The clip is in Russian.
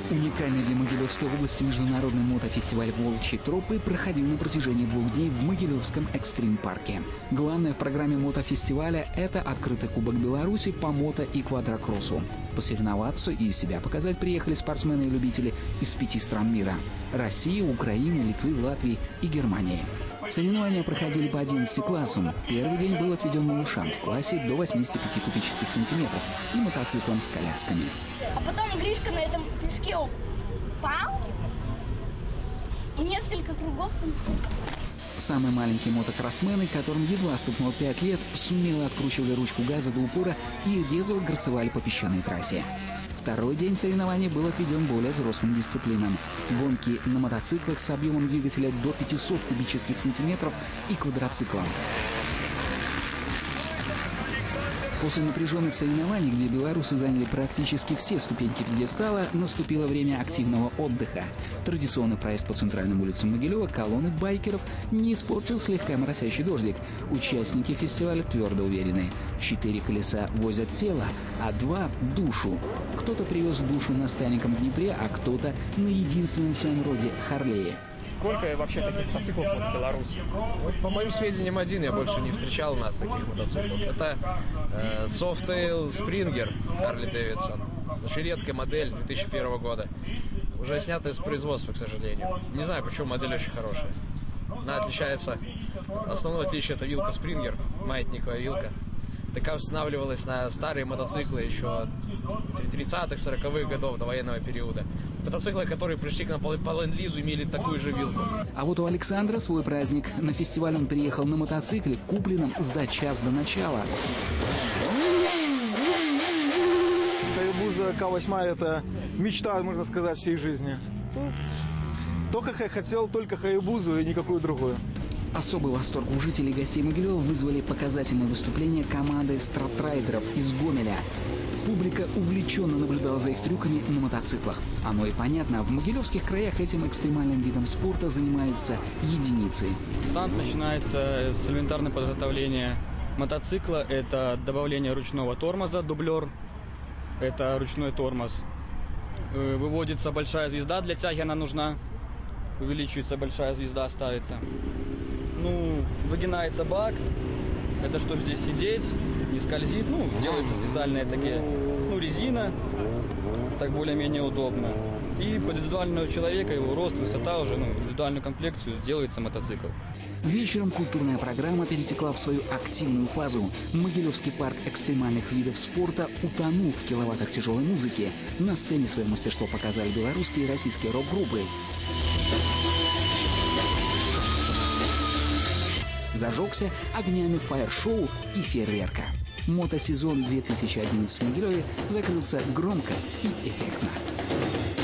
Уникальный для Могилевской области международный мотофестиваль «Волчьи тропы» проходил на протяжении 2 дней в Могилевском экстрим-парке. Главное в программе мотофестиваля – это открытый Кубок Беларуси по мото и квадрокроссу. Посоревноваться и себя показать приехали спортсмены и любители из 5 стран мира – России, Украины, Литвы, Латвии и Германии. Соревнования проходили по 11 классам. Первый день был отведен малышам в классе до 85 кубических сантиметров и мотоциклам с колясками. А потом Гришка на этом песке упал и несколько кругов. Самые маленькие мотокроссмены, которым едва стукнуло 5 лет, сумело откручивали ручку газа до упора и резво грацевали по песчаной трассе. Второй день соревнований был отведен более взрослым дисциплинам. Гонки на мотоциклах с объемом двигателя до 500 кубических сантиметров и квадроциклам. После напряженных соревнований, где белорусы заняли практически все ступеньки пьедестала, наступило время активного отдыха. Традиционный проезд по центральным улицам Могилева колонны байкеров не испортил слегка моросящий дождик. Участники фестиваля твердо уверены: 4 колеса возят тело, а 2 – душу. Кто-то привез душу на стареньком Днепре, а кто-то на единственном в своем роде Харлее. Сколько вообще таких мотоциклов в Беларуси? Вот, по моим сведениям, один, я больше не встречал у нас таких мотоциклов. Это Softail Springer Harley Davidson. Очень редкая модель 2001 года. Уже снята из производства, к сожалению. Не знаю, почему модель очень хорошая. Она отличается... Основное отличие — это вилка Springer, маятниковая вилка. Такая устанавливалась на старые мотоциклы еще 30-х, 40-х годов до военного периода. Мотоциклы, которые пришли к нам по ленд-лизу, имели такую же вилку. А вот у Александра свой праздник. На фестиваль он приехал на мотоцикле, купленном за час до начала. Hayabusa K8 – это мечта, можно сказать, всей жизни. Только хотел только Hayabusa и никакую другую. Особый восторг у жителей и гостей Могилева вызвали показательные выступления команды стратрайдеров из Гомеля. Публика увлеченно наблюдала за их трюками на мотоциклах. Оно и понятно, в могилевских краях этим экстремальным видом спорта занимаются единицы. Старт начинается с элементарного подготовления мотоцикла. Это добавление ручного тормоза, дублер. Это ручной тормоз. Выводится большая звезда, для тяги она нужна. Увеличивается большая звезда, ставится. Выгинается бак. Это чтобы здесь сидеть, не скользит. Делаются специальные такие, резина. Так более-менее удобно. И под индивидуального человека, его рост, высота уже, индивидуальную комплекцию делается мотоцикл. Вечером культурная программа перетекла в свою активную фазу. Могилевский парк экстремальных видов спорта утонул в киловаттах тяжелой музыки. На сцене свое мастерство показали белорусские и российские рок-группы. Зажегся огнями фаер-шоу и фейерверка. Мотосезон 2011 в Могилеве закрылся громко и эффектно.